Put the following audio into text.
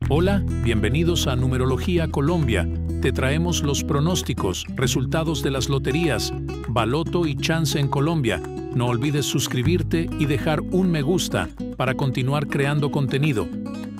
Hola, bienvenidos a Numerología Colombia. Te traemos los pronósticos, resultados de las loterías, Baloto y Chance en Colombia. No olvides suscribirte y dejar un me gusta para continuar creando contenido.